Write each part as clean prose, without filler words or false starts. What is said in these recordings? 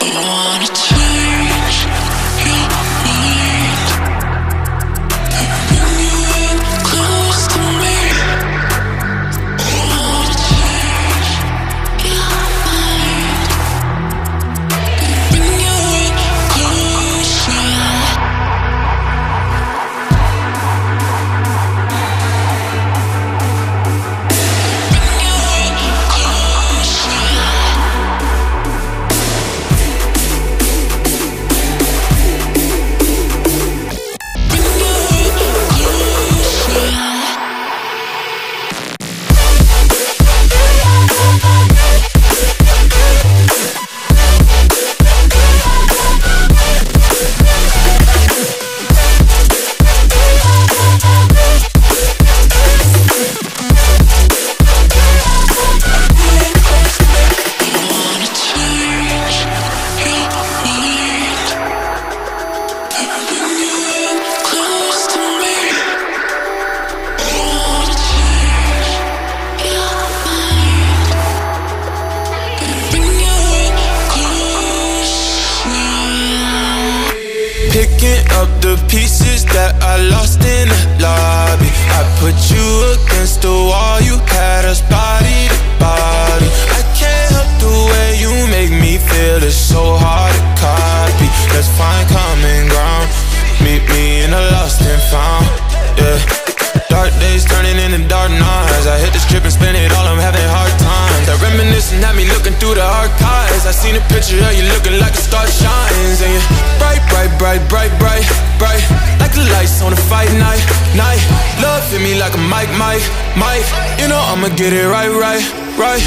Picking up the pieces that I lost in the lobby. I put you against the wall, you had us body to body. I can't help the way you make me feel, it's so hard to copy. Let's find common ground, meet me in the lost and found, yeah. Dark days turning into dark nights. I hit the strip and spend it all, I'm having hard times. That reminiscing had me looking through the archives. I seen a picture of you looking like a star shines. And you're bright, bright, bright, bright, bright, bright, like the lights on a fight night, night. Love hit me like a mic, mic, mic. You know I'ma get it right, right, right.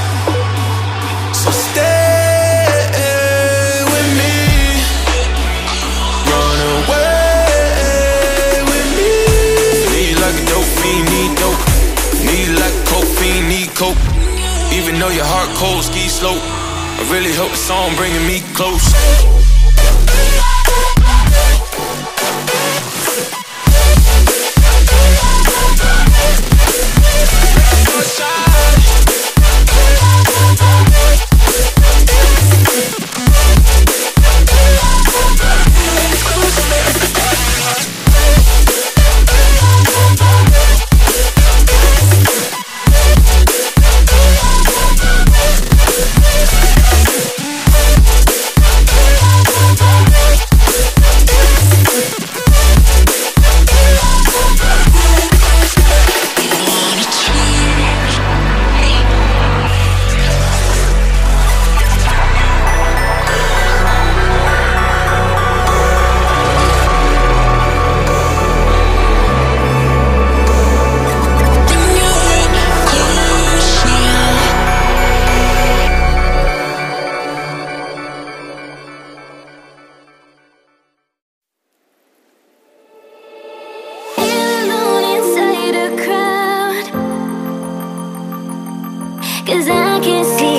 So stay with me, run away with me. Need like a dope fiend, need dope. Need like a coke fiend, need coke. Even though your heart cold, ski slope, I really hope the song bringing me close. Cause I can see